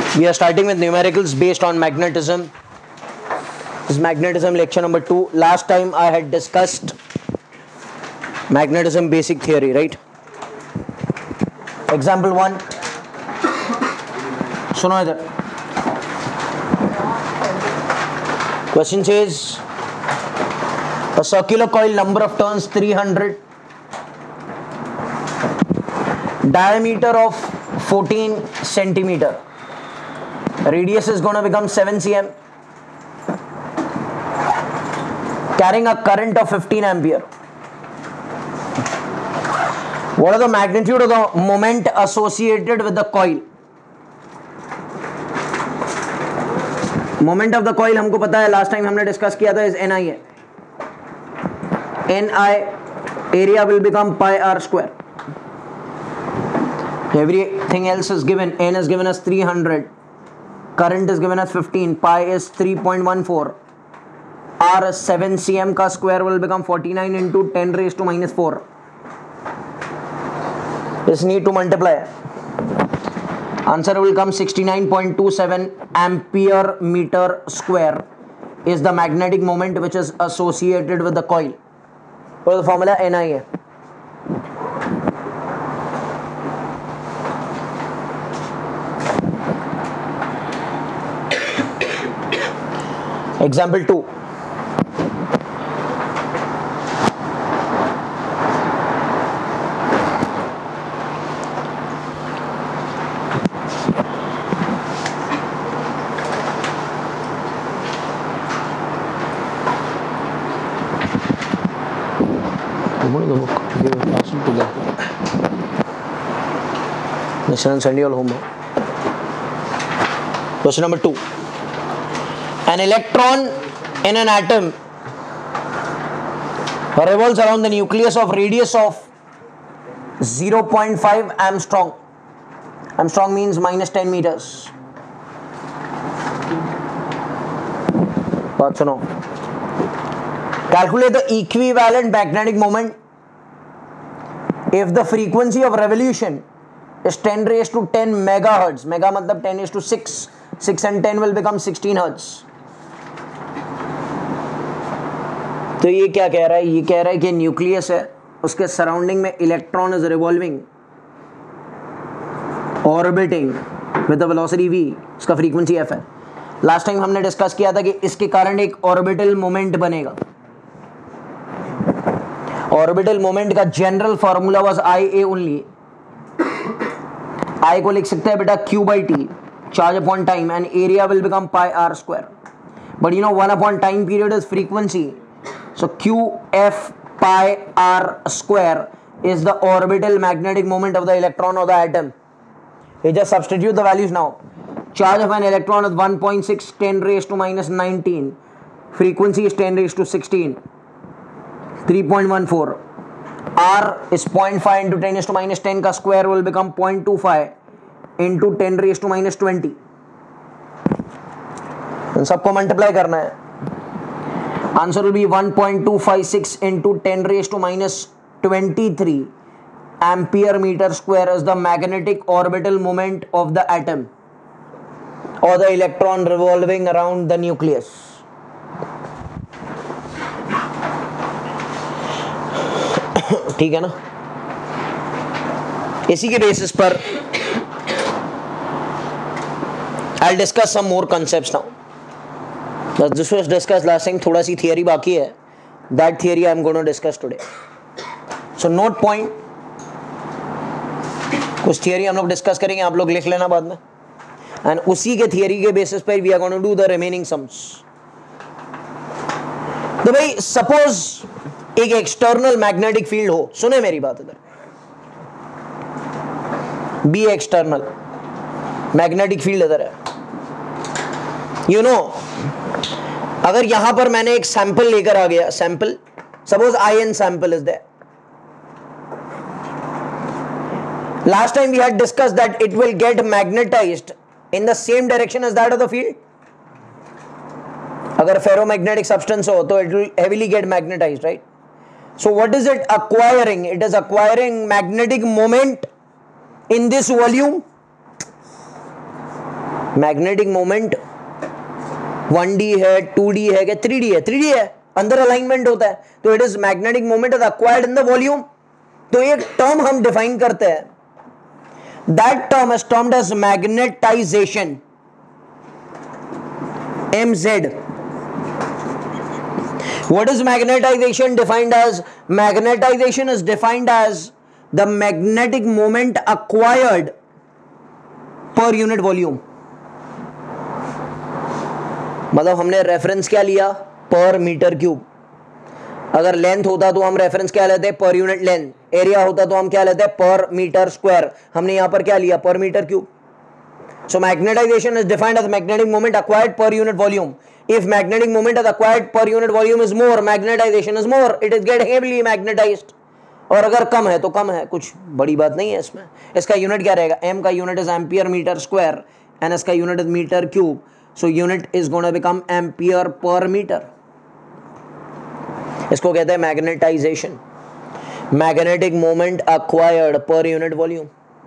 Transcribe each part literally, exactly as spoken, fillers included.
We are starting with numericals based on magnetism. This is magnetism lecture number two. Last time I had discussed magnetism basic theory, right? Example one. सुनो इधर. Question says a circular coil, number of turns three hundred, diameter of fourteen centimeter, radius is going to become seven centimeters, carrying a current of fifteen ampere. What are the magnitude of the moment associated with the coil? Moment of the coil हमको पता है, last time हमने discuss किया था, is Ni है. Ni area will become pi r square. Everything else is given. N is given as three hundred, current is given as fifteen, pi is three point one four, r is seven centimeters का square will become forty-nine into ten raised to minus four. This need to multiply. Answer will come sixty-nine point two seven ampere meter square is the magnetic moment which is associated with the coil. So the formula Ni है. Example two. Send you all home. Question number two. An electron in an atom revolves around the nucleus of radius of zero point five Armstrong. Armstrong means minus ten meters. Baat suno. Calculate the equivalent magnetic moment if the frequency of revolution is ten raised to ten megahertz. Mega matlab ten raised to six. six and ten will become sixteen hertz. तो ये क्या कह रहा है? ये कह रहा है कि न्यूक्लियस है, उसके सराउंडिंग में electron is revolving, orbiting with the velocity v, उसका फ्रीक्वेंसी f है. लास्ट टाइम हमने डिस्कस किया था कि इसके कारण एक ऑर्बिटल मोमेंट बनेगा. ऑर्बिटल मोमेंट का general formula was I A only. I को लिख सकते हैं बेटा q by t, charge upon time, and area will become pi r square. But you know one upon time period is frequency. So q f pi r square is the orbital magnetic moment of the electron or the atom. You just substitute the values now. Charge of an electron is one point six, ten raised to minus nineteen. Frequency is ten raised to sixteen. three point one four. R is zero point five into ten raised to minus ten का square will become zero point two five into ten raised to minus twenty. इन सबको multiply करना है. Answer will be one point two five six into ten raised to minus twenty-three ampere meter square is the magnetic orbital moment of the atom or the electron revolving around the nucleus. ठीक है ना? इसी के basis पर I'll discuss some more concepts now. This was discussed last time. थोड़ा सी theory बाकी है. That theory I'm going to discuss today. So note point. कुछ theory हम लोग discuss करेंगे, आप लोग लिख लेना बाद में. And उसी के theory के basis पर we are going to do the remaining sums. तो भाई suppose एक एक्सटर्नल मैग्नेटिक फील्ड हो. सुने मेरी बात इधर. बी एक्सटर्नल मैग्नेटिक फील्ड इधर है. यू नो अगर यहां पर मैंने एक सैंपल लेकर आ गया, sample suppose ion sample is there. Last time we had discussed that it will get magnetized in the same direction as that of the field. अगर फेरोमैग्नेटिक सब्सटेंस हो तो it will heavily get magnetized, right? So what is it acquiring? It is acquiring magnetic moment in this volume. Magnetic moment one D है, two D है, क्या three D है? Three D है, अंदर alignment होता है, तो it is magnetic moment is acquired in the volume. तो एक टर्म हम डिफाइन करते हैं, that term is termed as magnetization, M Z. What is magnetization defined as? Magnetization is defined as the magnetic moment acquired per unit volume. मतलब हमने reference क्या लिया? Per metre cube. अगर लेंथ होता तो हम रेफरेंस क्या लेते हैं? पर यूनिट लेंथ। एरिया होता तो हम क्या लेते हैं? पर मीटर स्क्वायर। हमने यहां पर क्या लिया? Per metre cube. So magnetization is defined as magnetic moment acquired per unit volume. If magnetic moment is acquired per unit volume is more, magnetization is more. It is get heavily magnetized. और अगर कम है तो कम है, कुछ बड़ी बात नहीं है इसमें। इसका यूनिट क्या रहेगा? m का unit is ampere metre square and इसका unit is metre cube. So unit is gonna become ampere per metre. इसको कहते हैं magnetization, magnetic moment acquired per unit volume.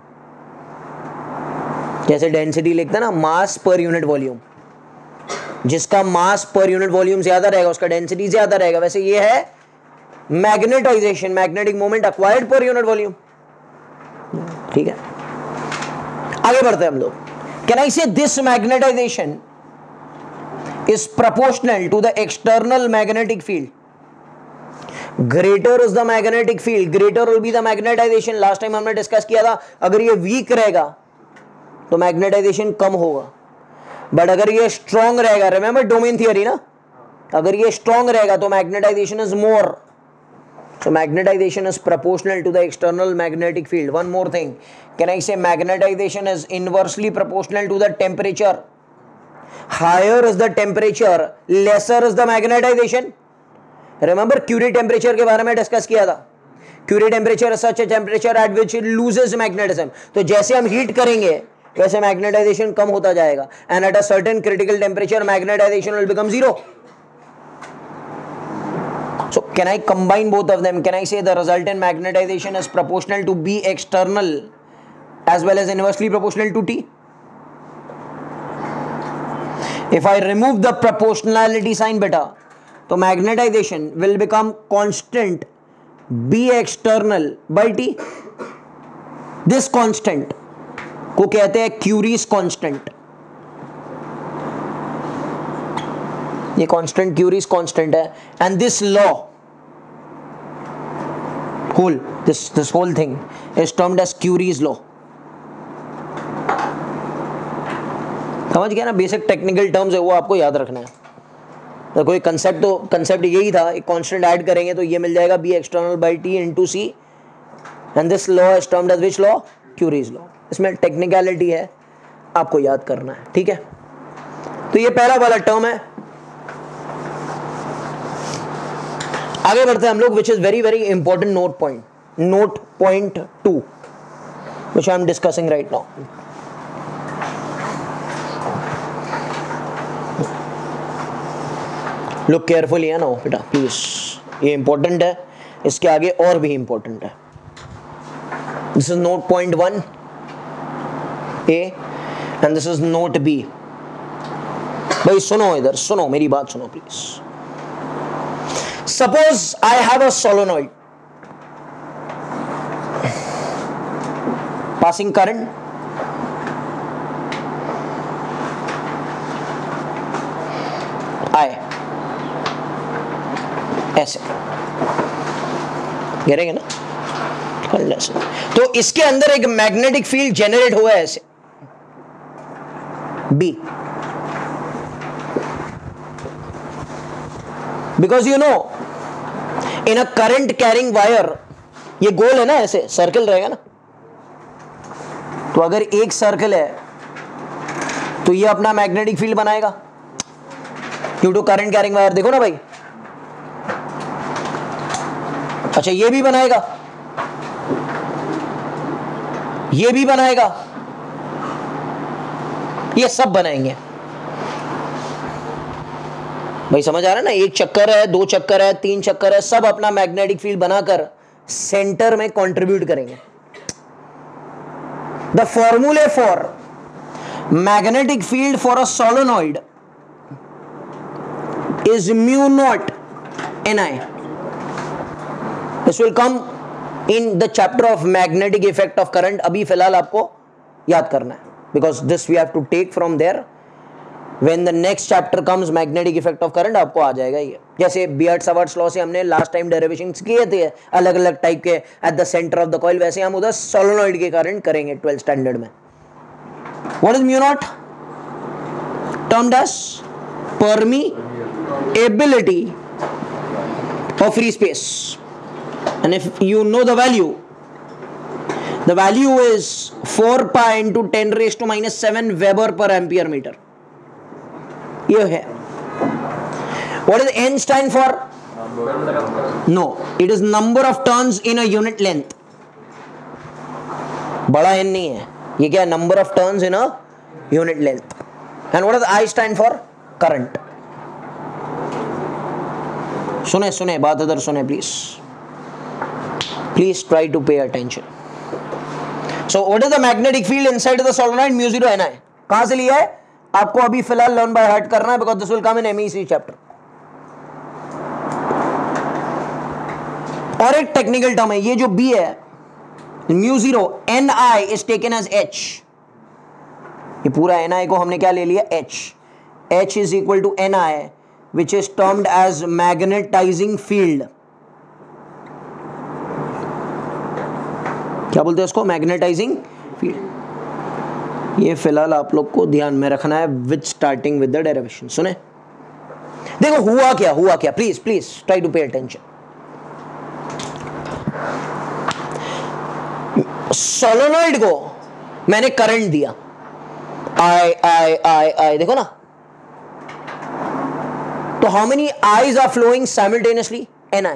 जैसे डेंसिटी लिखते हैं ना, मास पर यूनिट वॉल्यूम, जिसका मास पर यूनिट वॉल्यूम ज्यादा रहेगा उसका डेंसिटी ज्यादा रहेगा, वैसे ये है magnetization, magnetic moment acquired per unit volume. ठीक है, आगे बढ़ते हैं हम लोग। Can I say this magnetization is proportional to the external magnetic field? Greater is the magnetic field, greater will be the magnetization. Last time हमने discuss किया था, अगर ये वीक रहेगा तो मैग्नेटाइजेशन कम होगा, बट अगर ये स्ट्रॉन्ग रहेगा, रिमेंबर डोमेन थियरी ना, अगर ये स्ट्रॉन्ग रहेगा तो magnetization is more. So magnetization is proportional to the external magnetic field. One more thing, can I say magnetization is inversely proportional to the temperature? Higher is the temperature, lesser is the magnetization. Remember Curie temperature के बारे में discuss किया था। Curie temperature such a temperature at which it loses magnetism. तो जैसे हम heat करेंगे वैसे मैग्नेटाइजेशन कम होता जाएगा, and at a certain critical temperature magnetization will become zero. So can I combine both of them? Can I say the resultant magnetization is proportional to B external as well as inversely proportional to T? If I remove the proportionality sign बेटा, तो magnetization will become constant B external by T. This constant को कहते हैं Curie's constant. ये constant Curie's constant है, and this law whole this this whole thing is termed as Curie's law. समझ गया ना? बेसिक टेक्निकल टर्म्स है वो आपको याद रखना है। तो कोई कंसेप्ट, तो कंसेप्ट यही था, एक कांस्टेंट ऐड करेंगे तो ये मिल जाएगा B external by T into C, and this law is termed as which law? Curie's law. इसमें टेक्निकलिटी है, आपको याद करना है। ठीक है, तो ये पहला वाला टर्म है। आगे बढ़ते हैं हम लोग, which is very very important note point, note point to which I am discussing right now. Look carefully है ना बेटा प्लीज, ये इंपॉर्टेंट है, इसके आगे और भी इंपॉर्टेंट है। This is note point one A and this is note B. भाई सुनो, इधर सुनो, मेरी बात सुनो please. Suppose I have a solenoid passing current, I ऐसे गिरेंगे ना, तो इसके अंदर एक मैग्नेटिक फील्ड जनरेट हुआ है ऐसे B, because you know in a current carrying wire, ये गोल है ना, ऐसे सर्कल रहेगा ना, तो अगर एक सर्कल है तो ये अपना मैग्नेटिक फील्ड बनाएगा due to current carrying wire. देखो ना भाई, अच्छा ये भी बनाएगा, ये भी बनाएगा, ये सब बनाएंगे। भाई समझ आ रहा है ना? एक चक्कर है, दो चक्कर है, तीन चक्कर है, सब अपना मैग्नेटिक फील्ड बनाकर सेंटर में कंट्रीब्यूट करेंगे। द फॉर्मूले for magnetic field for a solenoid is mu naught Ni. This will come in the chapter of magnetic effect of current. अभी फिलहाल आपको याद करना है, because this we have to take from there. When the next chapter comes magnetic effect of current, आपको आ जाएगा ये. जैसे बियर्ड-सावर्ट्स लॉ से हमने लास्ट टाइम डेरिवेशंस किए थे अलग अलग टाइप के at the centre of the coil, वैसे हम उधर सोलोनॉइड के कारण करेंगे ट्वेल्थ स्टैंडर्ड में. What is mu naught? Termed as permeability of free space. And if you know the value, the value is four pi into ten raised to minus seven Weber per ampere meter. ये है. What is n stand for? No, it is number of turns in a unit length. बड़ा n नहीं है, ये क्या है? Number of turns in a unit length. And what does I stand for? Current. सुने सुने बात इधर सुने please. Please try to pay attention. So what is the magnetic field inside of the solenoid? mu zero Ni. कहां से लिया है? आपको अभी फिलहाल लर्न बाय हार्ट करना है, because this will come in M E C chapter. और एक टेक्निकल टर्म है, ये जो B है mu zero Ni is taken as H. ये पूरा Ni को हमने क्या ले लिया? H. H is equal to Ni, which is termed as magnetizing field. क्या बोलते हैं इसको? Magnetizing field. ये फिलहाल आप लोग को ध्यान में रखना है with starting with the derivation. सुने, देखो हुआ क्या हुआ क्या please please try to pay attention. Solenoid को मैंने करंट दिया, आई आई आई आई, देखो ना. तो how many I's are flowing simultaneously? Ni.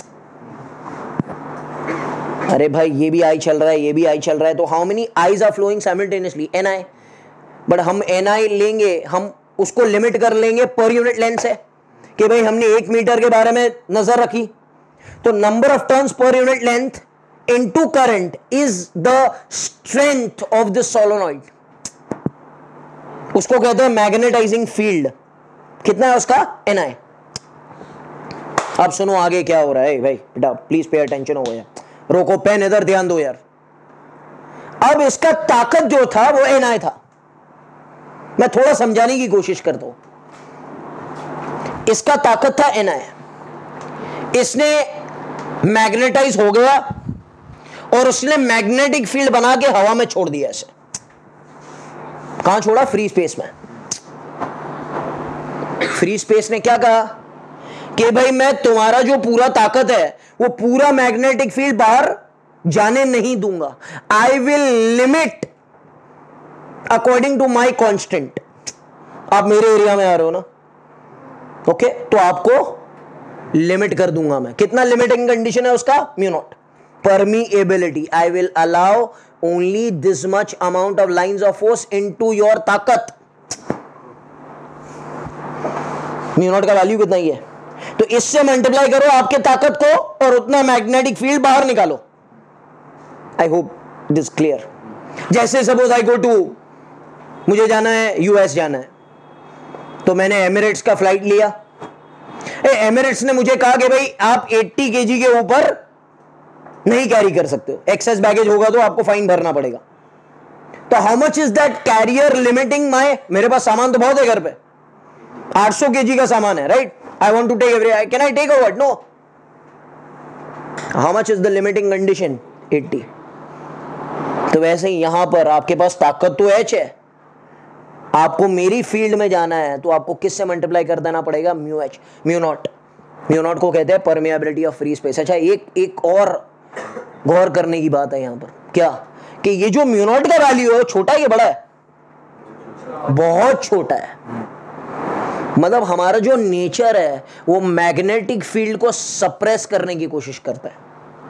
अरे भाई ये भी आई चल रहा है, ये भी आई चल रहा है, तो how many I's are flowing simultaneously? Ni. But हम Ni लेंगे, हम उसको लिमिट कर लेंगे पर यूनिट लेंथ से, कि भाई हमने एक मीटर के बारे में नजर रखी, तो number of turns per unit length into current is the strength of the solenoid. उसको कहते हैं मैग्नेटाइजिंग फील्ड. कितना है उसका? Ni. अब सुनो आगे क्या हो रहा है भाई बेटा, प्लीज पे अटेंशन हो यार. रोको पेन इधर, ध्यान दो यार. अब इसका ताकत जो था वो Ni था. मैं थोड़ा समझाने की कोशिश करता हूं. इसका ताकत था Ni. इसने मैग्नेटाइज हो गया और उसने मैग्नेटिक फील्ड बना के हवा में छोड़ दिया इसे. कहां छोड़ा? फ्री स्पेस में. फ्री स्पेस ने क्या कहा कि भाई मैं तुम्हारा जो पूरा ताकत है वो पूरा मैग्नेटिक फील्ड बाहर जाने नहीं दूंगा. I will limit according to my constant. आप मेरे एरिया में आ रहे हो ना, ओके, तो आपको लिमिट कर दूंगा मैं. कितना लिमिटिंग कंडीशन है उसका? Mu naught. Permeability, I will allow only this much amount of lines of force into your ताकत. म्यू नॉट का वैल्यू कितना ही है, तो इससे मल्टीप्लाई करो आपके ताकत को और उतना मैग्नेटिक फील्ड बाहर निकालो. I hope this clear. जैसे सपोज आई गो टू, मुझे जाना है यूएस जाना है, तो मैंने एमिरेट्स का फ्लाइट लिया. एमिरेट्स ने मुझे कहा कि भाई आप अस्सी केजी के ऊपर नहीं कैरी कर सकते हो, एक्सेस बैगेज होगा तो आपको फाइन भरना पड़ेगा. तो how much is that carrier limiting my? मेरे पास सामान तो बहुत है घर पे, आठ सौ केजी का सामान है, right? I want to take every, can I take over? No. How much is the limiting condition? अस्सी. तो वैसे ही यहां पर आपके पास ताकत तो H है, आपको मेरी फील्ड में जाना है तो आपको किससे मल्टीप्लाई कर देना पड़ेगा? Mu H, mu naught. Mu naught को कहते हैं परमेबिलिटी ऑफ फ्री स्पेस. अच्छा, एक एक और गौर करने की बात है यहां पर. क्या? कि ये जो म्यू नॉट का वैल्यू है छोटा है या बड़ा है? बहुत छोटा है. मतलब हमारा जो नेचर है वो मैग्नेटिक फील्ड को सप्रेस करने की कोशिश करता है.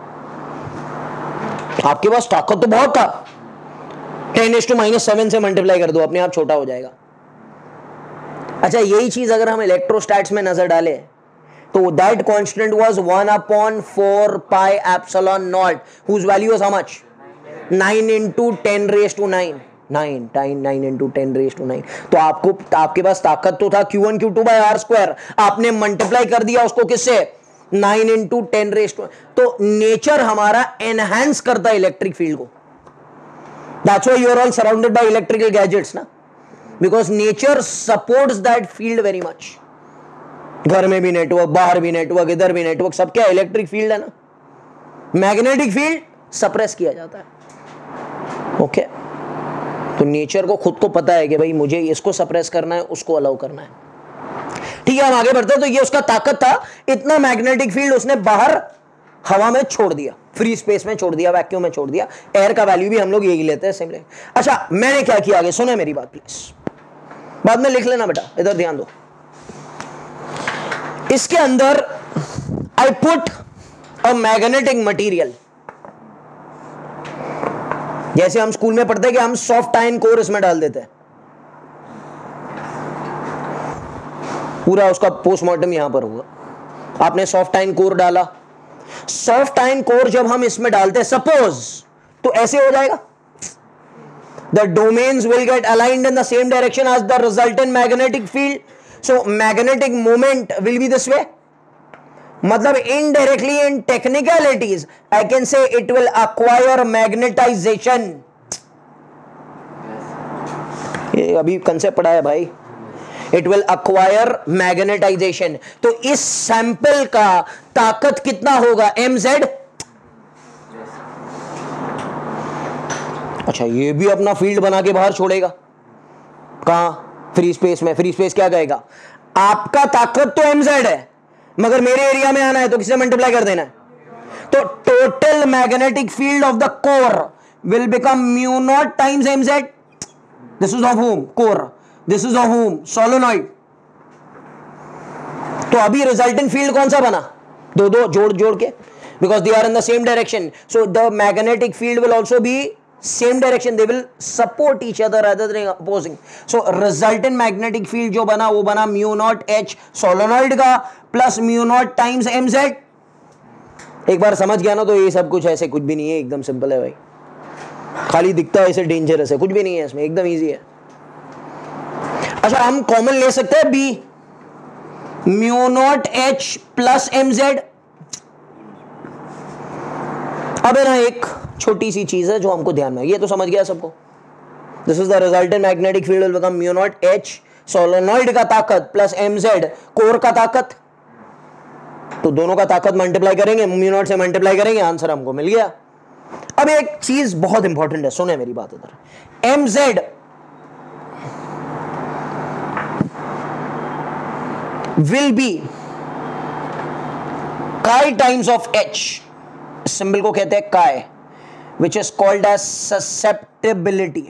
आपके पास ताकत तो बहुत था, ten is to minus seven से मल्टीप्लाई कर दो, अपने आप छोटा हो जाएगा. अच्छा, यही चीज अगर हम इलेक्ट्रोस्टैट्स में नजर डालें तो that constant was one upon four pi epsilon naught, whose value was how much? Nine into ten raise to nine. Nine टाइन nine into ten raise to nine. तो आपको आपके पास ताकत तो था q one q two by r square, आपने multiply कर दिया उसको किससे, nine into ten raise to. तो नेचर हमारा एनहांस करता है इलेक्ट्रिक फील्ड को। That's why you are all surrounded by electrical gadgets ना, because nature supports that field very much. घर में भी नेटवर्क, बाहर भी नेटवर्क, इधर भी नेटवर्क, सब क्या इलेक्ट्रिक फील्ड है ना। मैग्नेटिक फील्ड सप्रेस किया जाता है। Okay okay? तो नेचर को खुद को पता है कि भाई मुझे इसको सप्रेस करना है, उसको अलाउ करना है। ठीक है, हम आगे बढ़ते हैं। तो ये उसका ताकत था, इतना मैग्नेटिक फील्ड उसने बाहर हवा में छोड़ दिया, फ्री स्पेस में छोड़ दिया, वैक्यूम में छोड़ दिया। एयर का वैल्यू भी हम लोग यही लेते हैं सिंपली। अच्छा, मैंने क्या किया आगे सुने मेरी बात प्लीज, बाद में लिख लेना बेटा, इधर ध्यान दो। इसके अंदर I put a magnetic material, जैसे हम स्कूल में पढ़ते हैं कि हम सॉफ्ट आयन कोर इसमें डाल देते हैं, पूरा उसका पोस्टमार्टम यहां पर होगा। आपने सॉफ्ट आयन कोर डाला, सॉफ्ट आयन कोर जब हम इसमें डालते हैं सपोज, तो ऐसे हो जाएगा, the domains will get aligned in the same direction as the resultant magnetic field, so magnetic moment will be this way. मतलब indirectly in technicalities I can say it will acquire magnetization. ये अभी concept पढ़ा है भाई, it will acquire magnetization। तो इस sample का ताकत कितना होगा, mz। अच्छा, ये भी अपना फील्ड बना के बाहर छोड़ेगा, कहां, फ्री स्पेस में। फ्री स्पेस क्या कहेगा, आपका ताकत तो mz है, मगर मेरे एरिया में आना है तो किससे मल्टीप्लाई कर देना है। तो total magnetic field of the core will become mu naught times mz। This is of home core, this is of home solenoid. तो अभी रिजल्टेंट फील्ड कौन सा बना, दो दो जोड़ जोड़ के, because they are in the same direction, so the magnetic field will also be same direction, they will support each other rather than opposing. So resultant magnetic field जो बना वो बना म्यू नॉट एच सोलोनॉइड का plus mu naught times mz। एक बार समझ गया ना, तो ये सब कुछ ऐसे कुछ भी नहीं है, एकदम सिंपल है भाई, खाली दिखता है ऐसे डेंजरस है, कुछ भी नहीं है इसमें, एकदम इजी है। अच्छा, हम कॉमन ले सकते हैं B, mu naught H plus mz। अब है ना एक छोटी सी चीज है जो हमको ध्यान में, ये तो समझ गया सबको। This is the resultant magnetic field will become mu naught H solenoid का ताकत प्लस mz कोर का ताकत। तो दोनों का ताकत मल्टीप्लाई करेंगे, म्यू नॉट से मल्टीप्लाई करेंगे, आंसर हमको मिल गया। अब एक चीज बहुत इंपॉर्टेंट है, सुने मेरी बात इधर। mz will be chi times of h, symbol को कहते हैं काय, which is called as susceptibility.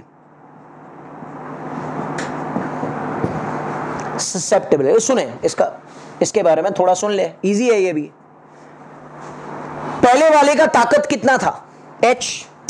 Susceptibility, सुने इसका, इसके बारे में थोड़ा सुन ले, इजी है ये भी। पहले वाले का ताकत कितना था, h।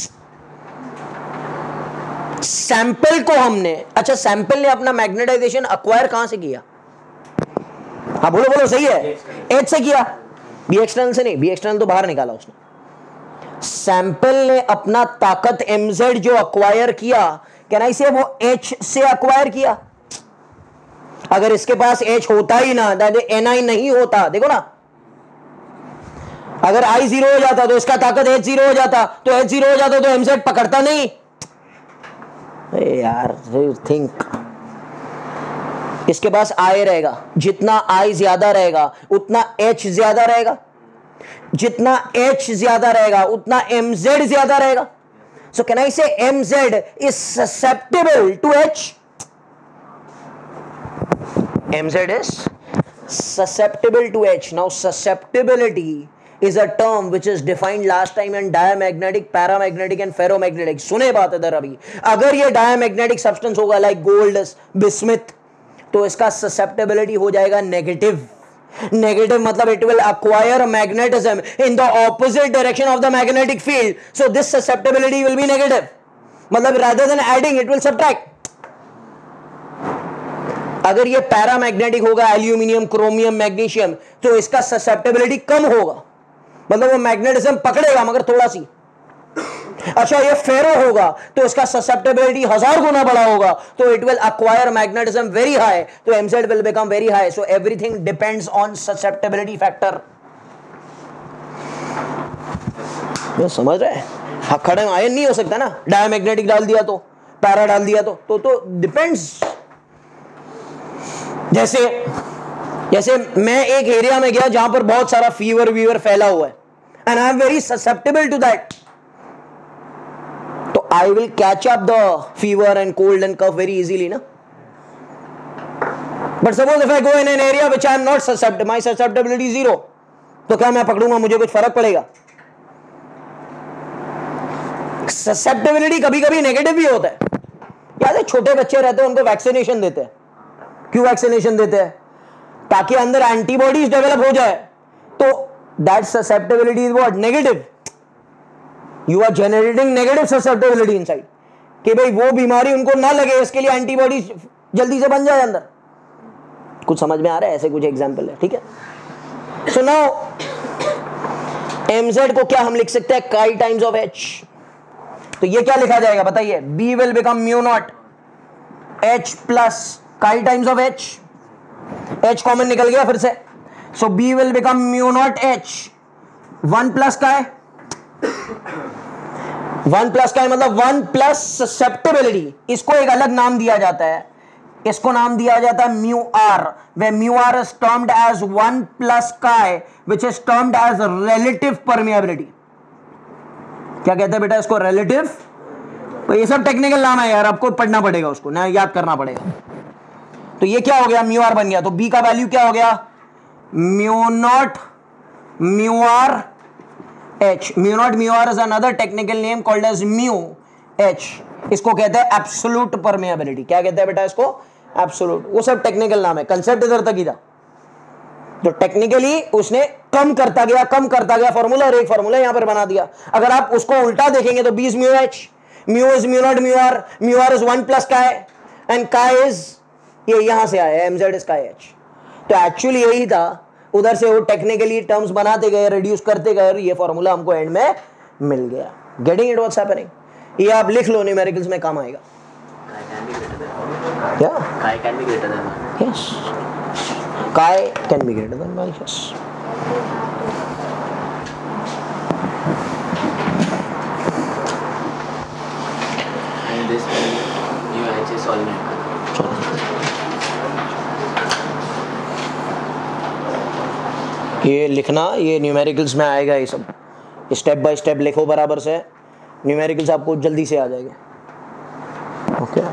सैंपल को हमने, अच्छा सैंपल ने अपना मैग्नेटाइजेशन अक्वायर कहां से किया, हाँ बोलो बोलो, सही है, h से किया, बी एक्सटर्नल से नहीं, बी एक्सटर्नल तो बाहर निकाला उसने। सैंपल ने अपना ताकत mz जो अक्वायर किया, कहना इसे वो h से अक्वायर किया। अगर इसके पास h होता ही ना, ni नहीं होता, देखो ना, अगर i जीरो हो जाता तो इसका ताकत h जीरो हो जाता, तो h जीरो हो जाता तो mz पकड़ता नहीं। ए यार थिंक, इसके पास i रहेगा, जितना i ज्यादा रहेगा उतना h ज्यादा रहेगा, जितना h ज्यादा रहेगा उतना mz ज्यादा रहेगा। So can I say mz is susceptible to h? mz is susceptible to h. Now susceptibility is a term which is defined last time in diamagnetic, paramagnetic and ferromagnetic. सुने बात इधर अभी, अगर ये diamagnetic substance होगा like gold, bismuth, तो इसका susceptibility हो जाएगा negative. Negative मतलब it will acquire magnetism in the opposite direction of the magnetic field, so this susceptibility will be negative, मतलब rather than adding it will subtract। अगर ये paramagnetic होगा, aluminium, chromium, magnesium, तो इसका susceptibility कम होगा, मतलब वो मैग्नेटिज्म पकड़ेगा मगर थोड़ा सी। अच्छा ये फेरो होगा तो इसका ससेप्टेबिलिटी हजार गुना बड़ा होगा, तो it will acquire magnetism very high, तो MZ will become very high. So everything depends on susceptibility factor. ये समझ रहे हैं? हाँ, खड़े आयन नहीं हो सकता ना, डायमैग्नेटिक डाल दिया तो, पैरा डाल दिया तो तो तो डिपेंड्स. जैसे जैसे मैं एक एरिया में गया जहां पर बहुत सारा फीवर वीवर फैला हुआ है, and I am very susceptible to that, तो I will catch up the fever and cold and cough very easily ना. But suppose if I go in an area which I am not susceptible, my susceptibility zero, तो क्या मैं पकड़ूंगा, मुझे कुछ फर्क पड़ेगा? Susceptibility कभी कभी नेगेटिव भी होता है. याद है छोटे बच्चे रहते हैं उनको वैक्सीनेशन देते हैं. क्यों वैक्सीनेशन देते हैं? ताकि अंदर एंटीबॉडीज डेवलप हो जाए. तो that susceptibility is what? Negative. You are generating negative susceptibility inside, कि भाई वो बीमारी उनको ना लगे, इसके लिए एंटीबॉडीज जल्दी से बन जाए अंदर. कुछ समझ में आ रहा है? ऐसे कुछ एग्जांपल है. ठीक है. सो नाउ एमजेड को क्या हम लिख सकते हैं? काई टाइम्स ऑफ एच. तो ये क्या लिखा जाएगा बताइए? B will become mu naught H plus chi times of H. H common निकल गया फिर से, so B will become mu naught H one plus का है, वन प्लस का है मतलब वन प्लस ससेप्टेबिलिटी. इसको एक अलग नाम दिया जाता है, इसको नाम दिया जाता है म्यू आर, वे mu R is termed as one plus chi which is termed as relative permeability. क्या कहते हैं बेटा इसको? रिलेटिव. तो ये सब टेक्निकल नाम है यार, आपको पढ़ना पड़ेगा, उसको ना याद करना पड़ेगा. तो ये क्या हो गया? म्यू आर बन गया. तो बी का वैल्यू क्या हो गया? Mu naught mu R H. Mu naught mu R is another technical name called as mu H. इसको कहते हैं एब्सोल्यूट परमिएबिलिटी. क्या कहते हैं बेटा इसको? एब्सोल्यूट. वो सब टेक्निकल नाम है, कंसेप्ट इधर तक ही था. तो टेक्निकली उसने कम करता गया कम करता गया फॉर्मूला, और एक फॉर्मूला यहां पर बना दिया. अगर आप उसको उल्टा देखेंगे तो B is mu H, mu is mu naught mu R, mu R is one plus chi, and chi is ये यहां से आया एमजेड इज काय एच. तो एक्चुअली यही था, उधर से वो टेक्निकली टर्म्स बनाते गए, रिड्यूस करते गए, और ये फॉर्मूला हमको एंड में मिल गया. Getting it what's happening? ये आप लिख लो, न्यूमेरिकल्स में काम आएगा. क्या? Chi can be greater than. Yes, chi can be greater than. Yes. And this you actually solve it. ये लिखना, ये न्यूमेरिकल्स में आएगा. ये सब स्टेप बाय स्टेप लिखो बराबर से, न्यूमेरिकल्स आपको जल्दी से आ जाएगा. Okay.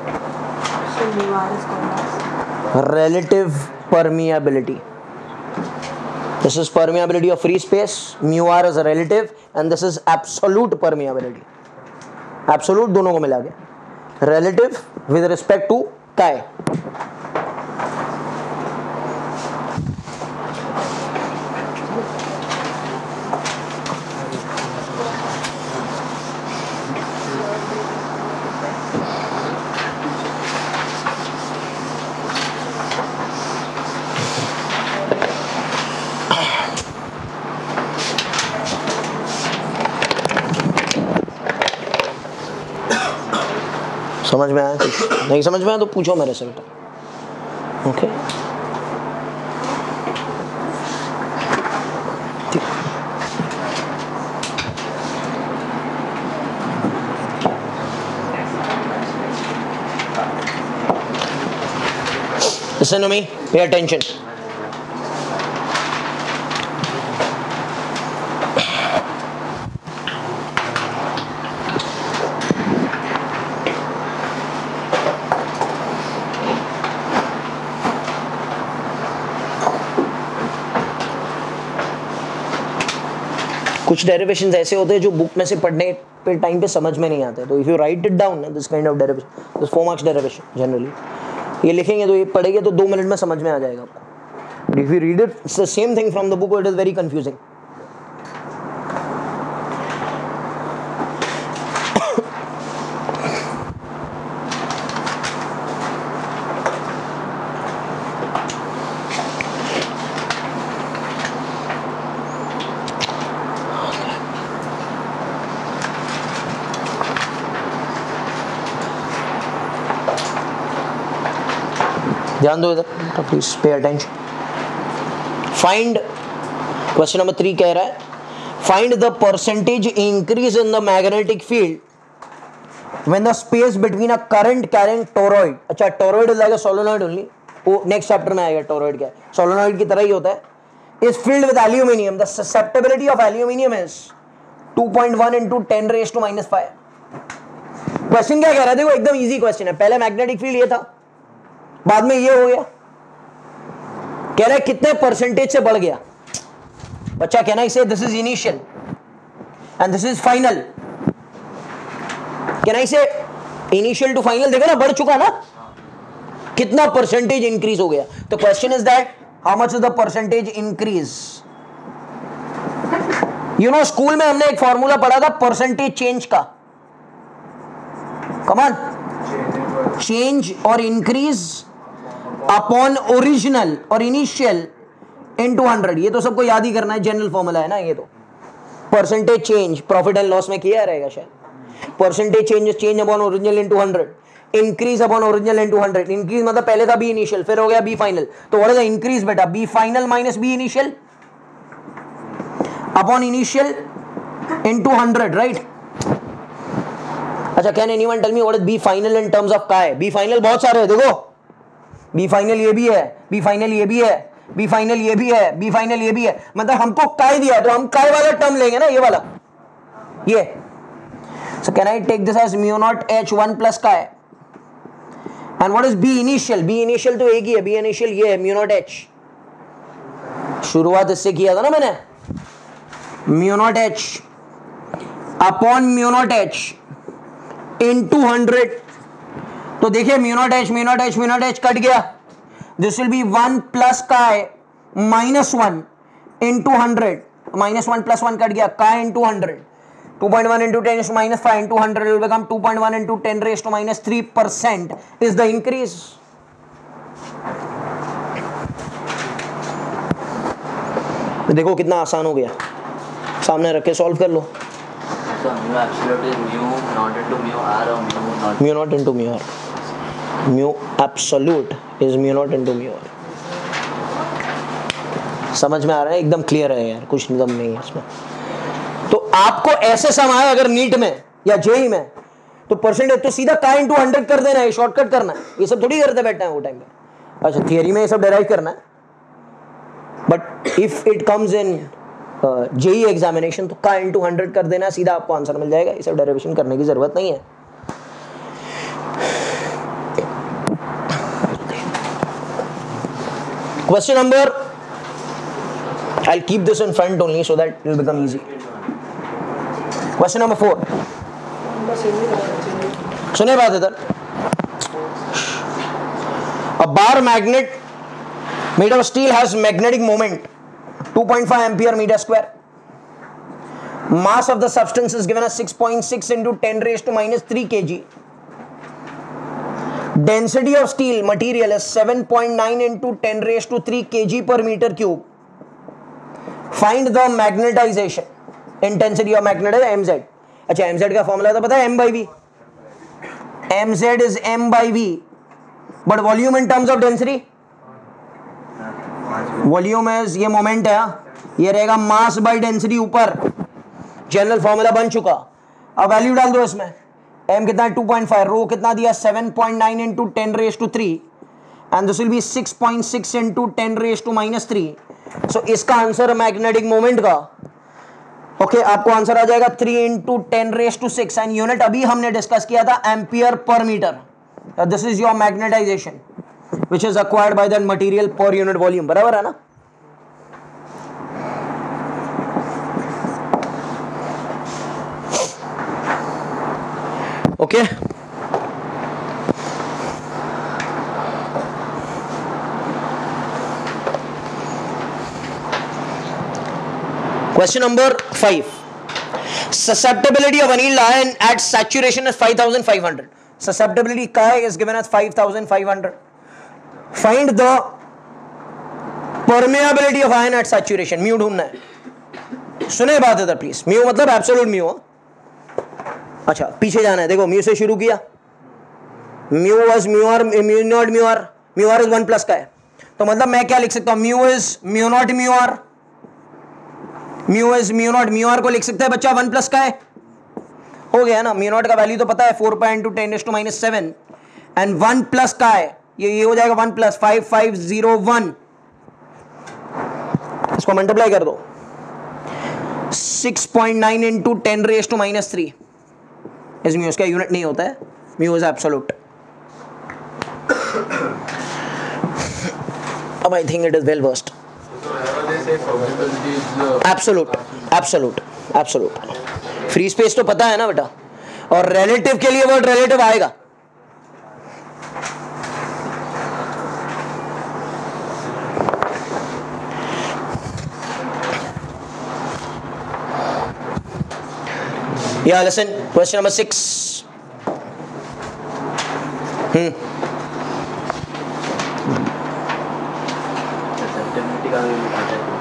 Relative permeability. This is permeability of free space. Mu R is relative and this is absolute permeability. Absolute दोनों को मिला गया. रिलेटिव विद रिस्पेक्ट टू काय. समझ में आया? नहीं समझ में आया तो पूछो मेरे से बेटा. Okay. Listen to me, pay attention. कुछ डेरिवेशंस ऐसे होते हैं जो बुक में से पढ़ने पे टाइम पे समझ में नहीं आते. तो if you write it down this kind of derivation, this four marks derivation generally ये लिखेंगे तो ये पढ़ेंगे तो दो मिनट में समझ में आ जाएगा आपको. If you read it it's the same thing from the book, it is very confusing. ध्यान दो इधर, please pay attention. Find, question number three कह रहा है find the percentage increase in the magnetic field when the space between a current carrying toroid. अच्छा, toroid is like a solenoid only, वो next chapter में आएगा. Toroid क्या है? Solenoid की तरह ही होता है. Is filled with aluminium. The susceptibility of aluminium is two point one into ten raise to minus five. Question क्या कह रहा है? देखो एकदम इजी क्वेश्चन है. पहले मैग्नेटिक फील्ड ये था, बाद में ये हो गया. कह रहा है कितने परसेंटेज से बढ़ गया. बच्चा कहना इसे this is initial and this is final. कहना इसे इनिशियल टू फाइनल. देखो ना, बढ़ चुका ना, कितना परसेंटेज इंक्रीज हो गया. तो question is that how much is the percentage increase. You know, school में हमने एक फॉर्मूला पढ़ा था परसेंटेज चेंज का. कम ऑन, चेंज और इंक्रीज अपॉन ओरिजिनल और इनिशियल इनटू हंड्रेड. ये तो सबको याद ही करना है, जनरल फॉर्मूला है ना ये. तो percentage change profit and loss में किया रहेगा शायद. Percentage change change upon original into hundred, increase upon original into hundred. Increase मतलब पहले था बी इनिशियल, फिर हो गया बी फाइनल. तो व्हाट इज द इंक्रीज बेटा? B final minus B initial upon initial into hundred, right? अच्छा, can anyone tell me what is B final in terms of chi? B final बहुत सारे हैं. देखो, बी फाइनल ये भी है, बी फाइनल ये भी है, बी फाइनल ये भी है, बी फाइनल ये भी है. मतलब हमको काय दिया तो हम काय वाला टर्म लेंगे ना, ये वाला, ये. So can I take this as mu naught H one plus chi. And what is B initial? B initial तो एक ही है, बी इनिशियल ये है, म्यू नॉट एच. शुरुआत इससे किया था ना मैंने, mu naught H upon mu naught H into hundred. तो देखिए, mu naught H mu naught H mu naught H cut गया. This will be one plus chi minus one into hundred. Minus one plus one cut गया, chi into hundred. Two point one into ten minus five into hundred will become two point one into ten raise to minus three percent is the increase. देखो कितना आसान हो गया, सामने रख के solve कर लो. So mu absolute is mu not into mu r or mu not mu not into mu r. Mu absolute is mu not into mu r. समझ में आ रहा है? एकदम क्लियर है यार, कुछ दम नहीं है इसमें. तो आपको ऐसे सम आए अगर नीट में या जेई में, तो परसेंटेज तो सीधा काय इंटू हंड्रेड कर देना है, शॉर्टकट करना है. ये सब थोड़ी करते बैठना है वो टाइम पे. अच्छा, थियरी में ये सब डेराइव करना है, but if it comes in JEE examination तो का इंटू हंड्रेड कर देना, सीधा आपको आंसर मिल जाएगा. ये सब डेरिवेशन करने की जरूरत नहीं है. Question number, I'll keep this in front only so that it will become easy. Question number four. सुनिए बात इधर. A bar magnet made of steel has magnetic moment two point five ampere meter square. Mass of the substance is given as six point six into ten raised to minus three kg. Density of steel material is seven point nine into ten raised to three kg per meter cube. Find the magnetization. Intensity of magnetism mz. अच्छा, mz का formula तो पता है, m by v. mz is m by v. But volume in terms of density, volume is ये moment है, ये रहेगा mass by density ऊपर. जनरल फॉर्मूला बन चुका. अब वैल्यू डाल दो इसमें. m कितना है? Two point five. रो कितना दिया? Seven point nine into ten raise to three and this will be six point six into ten raise to minus three. So इसका आंसर मैग्नेटिक मोमेंट का, okay okay, आपको answer आ जाएगा three into ten raise to six and unit अभी हमने discuss किया था ampere per metre. This is your magnetisation which is acquired by that material per unit volume. बराबर है ना? Okay okay. Question number five. Susceptibility of annealed iron at saturation is five thousand five hundred. Susceptibility Chi is given as five thousand five hundred. Find the permeability of iron at saturation. Mu ढूंढना है. सुने बात इधर please. Mu मतलब absolute mu. अच्छा, पीछे जाना है. देखो, म्यू से शुरू किया. Mu was mu R, mu naught mu R, mu R is one plus का है, तो मतलब मैं क्या लिख सकता हूं, mu is mu naught mu R, mu is mu naught mu R को लिख सकते हैं बच्चा वन प्लस का है, हो गया ना। म्यू नॉट का वैल्यू तो पता है four pi into ten to minus seven, and one plus का है, ये ये हो जाएगा one plus five five zero one, इसको मल्टीप्लाई कर दो, six point nine into ten raise to minus three is mu, उसका यूनिट नहीं होता है, म्यू इज एब्सोल्यूट। अब I think it is well versed. Absolute absolute absolute, free space तो पता है ना बेटा, और रिलेटिव के लिए वर्ड रिलेटिव आएगा। Yeah, listen, question number six. Hmm. Susceptibility का भी आता है।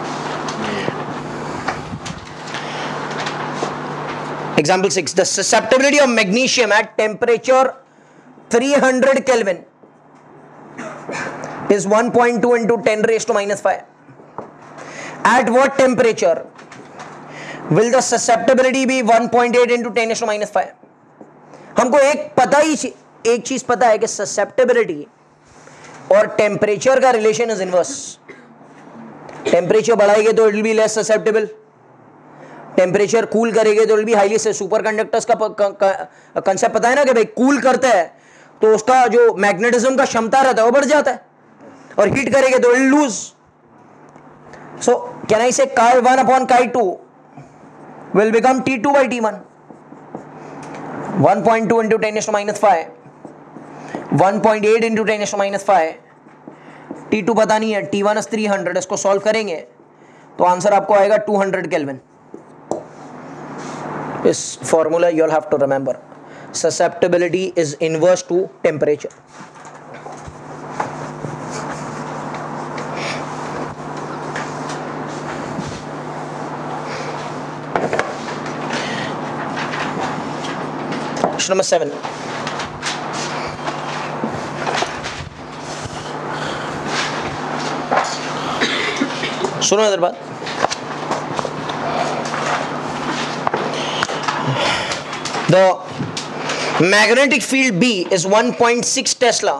Example six. The susceptibility of magnesium at temperature three hundred Kelvin is one point two into ten raised to minus five. At what temperature will the susceptibility be one point eight into ten raised to minus five? हमको एक पता ही एक चीज पता है कि susceptibility और temperature का रिलेशन इज इनवर्स। टेम्परेचर बढ़ाएंगे तो it will be less susceptible, temperature cool करेंगे तो इट विल बी हाईली से। सुपर कंडक्टर्स का कंसेप्ट पता है ना कि भाई कूल करता है तो उसका जो मैग्नेटिज्म का क्षमता रहता है वो बढ़ जाता है, और हीट करेंगे तो it will lose. So can I say chi one upon chi two will become T two by T one, one point two into ten is to minus five, one point eight into ten is to minus five, T two पता नहीं है, T one is three hundred, इसको solve करेंगे तो answer आपको आएगा two hundred kelvin. इस formula you will have to remember, susceptibility is inverse to temperature. Question number seven. सुनो इधर बात, the magnetic field B is one point six Tesla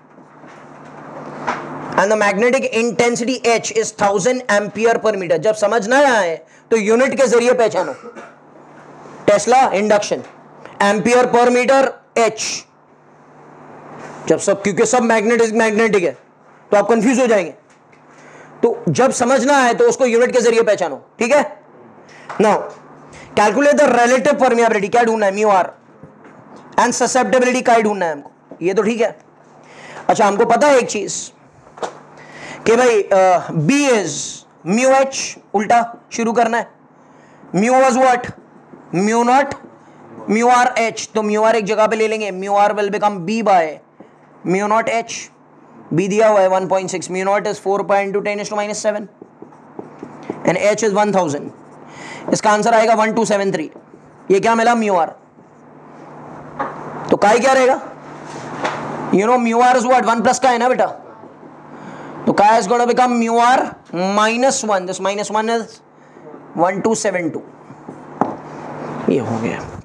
and the magnetic intensity H is one thousand ampere per meter. जब समझ ना आए तो unit के जरिए पहचानो, tesla induction, ampere per metre H, जब सब, क्योंकि सब मैग्नेटिक मैग्नेटिक है तो आप कंफ्यूज हो जाएंगे, तो जब समझना है तो उसको यूनिट के जरिए पहचानो, ठीक है। Now calculate the relative permeability, क्या ढूंढना है, म्यू आर, एंड ससेप्टेबिलिटी का ही ढूंढना है हमको, ये तो ठीक है। अच्छा हमको पता है एक चीज कि भाई बी इज म्यू एच, उल्टा शुरू करना है, mu was what, mu naught mu R H, तो म्यू आर एक जगह पे ले लेंगे, mu R will become B by mu naught H, B दिया हुआ है one point six, mu naught is four pi into ten is to minus seven and H is one thousand, इसका answer आएगा वन टू सेवन थ्री। ये क्या मिला, mu R, तो chi क्या रहेगा, you no mu R is what, one plus का है ना बेटा, तो chi is gonna become mu R minus one, this minus one is one two seven two, ये हो गया।